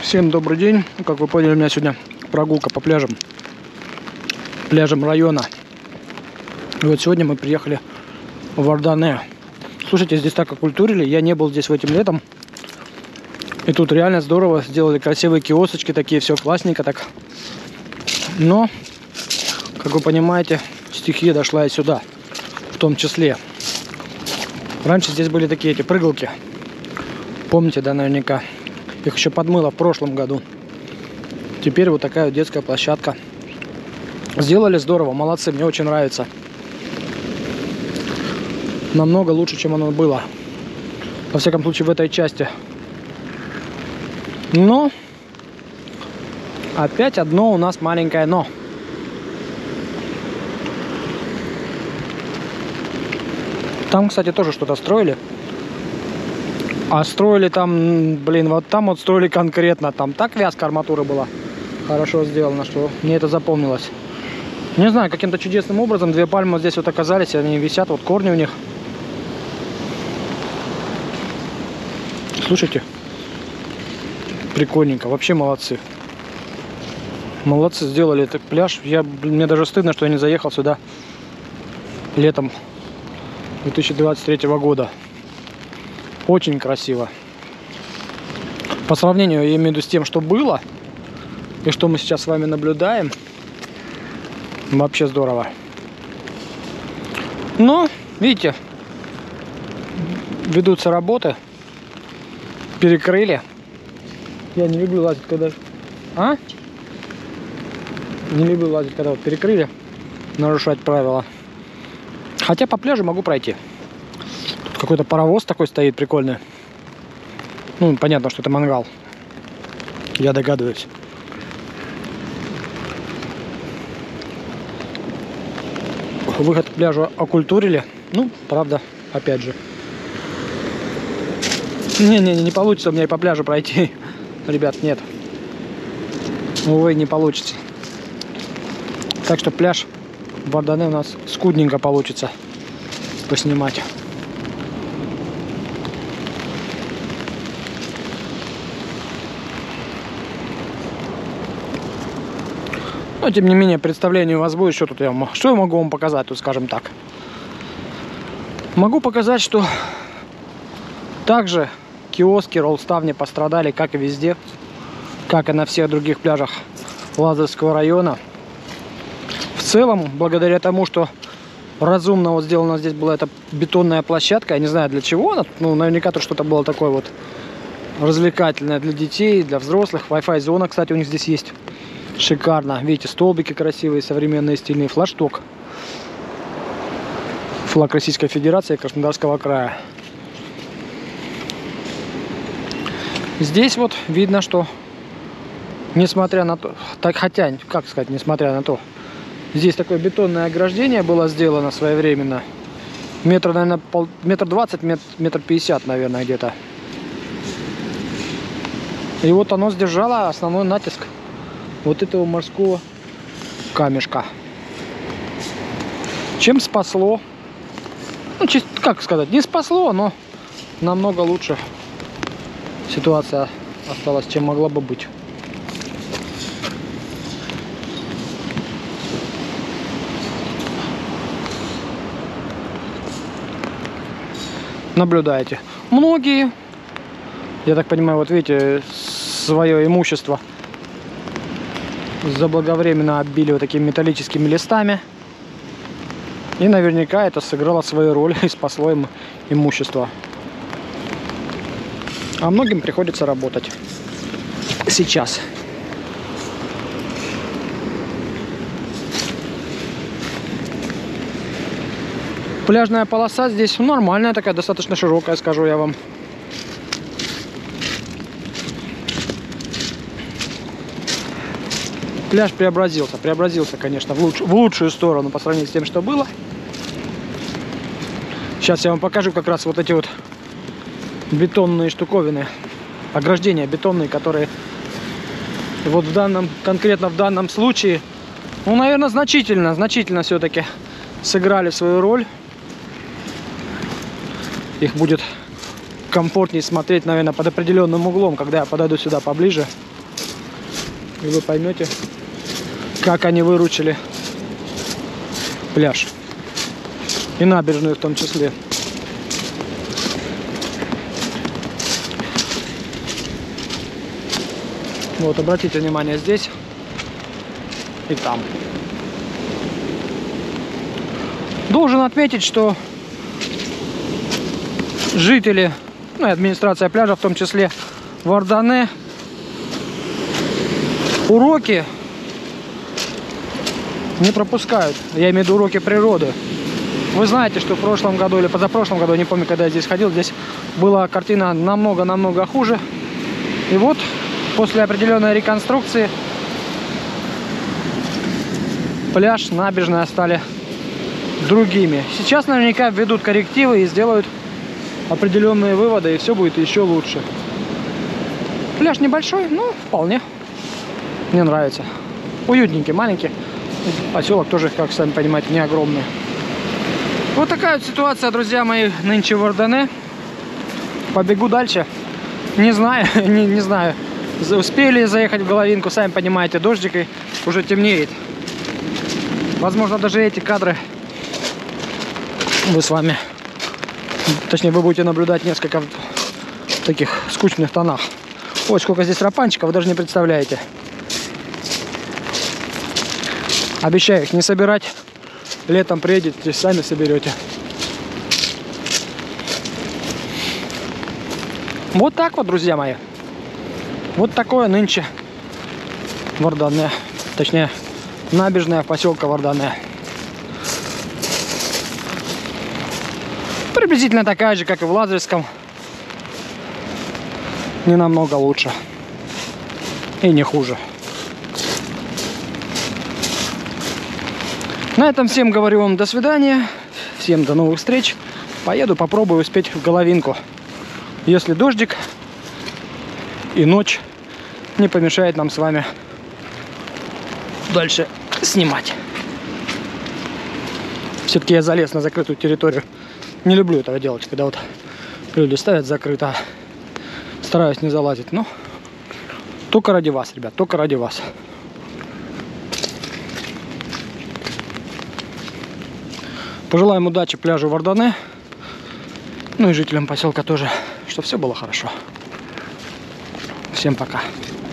Всем добрый день. Как вы поняли, у меня сегодня прогулка по пляжам района. И вот сегодня мы приехали в Ардане. Слушайте, здесь так окультурили. Я не был здесь этим летом. И тут реально здорово. Сделали красивые киосочки такие, все классненько так. Но, как вы понимаете, стихия дошла и сюда. В том числе. Раньше здесь были такие эти прыгалки. Помните, да, наверняка. Их еще подмыло в прошлом году. Теперь вот такая вот детская площадка. Сделали здорово, молодцы, мне очень нравится. Намного лучше, чем оно было. Во всяком случае, в этой части. Но опять одно у нас маленькое но. Там, кстати, тоже что-то строили. А строили там, блин, вот там вот строили конкретно. Там так вязка арматуры была хорошо сделана, что мне это запомнилось. Не знаю, каким-то чудесным образом две пальмы вот здесь вот оказались. Они висят, вот корни у них. Слушайте, прикольненько, вообще молодцы. Молодцы, сделали этот пляж. Мне даже стыдно, что я не заехал сюда летом 2023 года. Очень красиво. По сравнению, я имею в виду, с тем, что было и что мы сейчас с вами наблюдаем, вообще здорово. Но, видите, ведутся работы. Перекрыли. Я не люблю лазить, когда... Не люблю лазить, когда вот перекрыли. Нарушать правила. Хотя по пляжу могу пройти. Тут какой-то паровоз такой стоит прикольный. Ну, понятно, что это мангал. Я догадываюсь. Выход к пляжу окультурили. Ну, правда, опять же. Не получится у меня и по пляжу пройти. Ребят, нет. Увы, не получится. Так что пляж в Ардане у нас скудненько получится поснимать. Но, тем не менее, представление у вас будет. Что я могу вам показать, тут, скажем так. Могу показать, что также киоски, роллставни пострадали, как и везде, как и на всех других пляжах Лазарского района. В целом, благодаря тому, что разумно вот сделана здесь была эта бетонная площадка, я не знаю для чего она, ну, наверняка то что-то было такое вот развлекательное для детей, для взрослых. Wi-Fi зона, кстати, у них здесь есть. Шикарно. Видите, столбики красивые, современные, стильные. Флагшток. Флаг Российской Федерации, Краснодарского края. Здесь вот видно, что несмотря на то, хотя, как сказать, несмотря на то, здесь такое бетонное ограждение было сделано своевременно. Метр, наверное, метр 20, метр 50, наверное, где-то. И вот оно сдержало основной натиск вот этого морского камешка. Чем спасло? Ну, как сказать, не спасло, но намного лучше ситуация осталась, чем могла бы быть. Наблюдаете. Многие, я так понимаю, вот видите, свое имущество заблаговременно оббили вот такими металлическими листами. И наверняка это сыграло свою роль и спасло им имущество. А многим приходится работать сейчас. Пляжная полоса здесь нормальная такая, достаточно широкая, скажу я вам. Пляж преобразился, конечно, в лучшую сторону по сравнению с тем, что было. Сейчас я вам покажу как раз вот эти вот бетонные штуковины, ограждения бетонные, которые вот конкретно в данном случае, ну, наверное, значительно все-таки сыграли свою роль. Их будет комфортнее смотреть, наверное, под определенным углом, когда я подойду сюда поближе. и вы поймете, как они выручили пляж. И набережную в том числе. Вот, обратите внимание здесь и там. Должен отметить, что жители, ну и администрация пляжа в том числе, Вардане уроки не пропускают. Я имею в виду уроки природы. Вы знаете, что в прошлом году или позапрошлом году, не помню, когда я здесь ходил, здесь была картина намного-намного хуже. И вот после определенной реконструкции пляж, набережная стали другими. Сейчас наверняка введут коррективы и сделают определенные выводы, и все будет еще лучше. Пляж небольшой, но вполне мне нравится. Уютненький, маленький. Поселок тоже, как сами понимаете, не огромный. Вот такая вот ситуация, друзья мои, нынче в Вардане. Побегу дальше. Не знаю, не знаю, успели заехать в Головинку, сами понимаете, дождик и уже темнеет. Возможно, даже эти кадры вы с вами, точнее, вы будете наблюдать несколько в таких скучных тонах. Ой, сколько здесь рапанчиков, вы даже не представляете. Обещаю их не собирать. Летом приедете, сами соберете. Вот так вот, друзья мои. Вот такое нынче Вардане. Точнее, набережная поселка Вардане. Приблизительно такая же, как и в Лазаревском. Не намного лучше. И не хуже. На этом всем говорю вам до свидания. Всем до новых встреч. Поеду, попробую успеть в Головинку. Если дождик и ночь не помешает нам с вами дальше снимать. Все-таки я залез на закрытую территорию. Не люблю этого делать, когда вот люди ставят закрыто. Стараюсь не залазить, но только ради вас, ребят, только ради вас. Пожелаем удачи пляжу Вардане, ну и жителям поселка тоже, чтобы все было хорошо. Всем пока.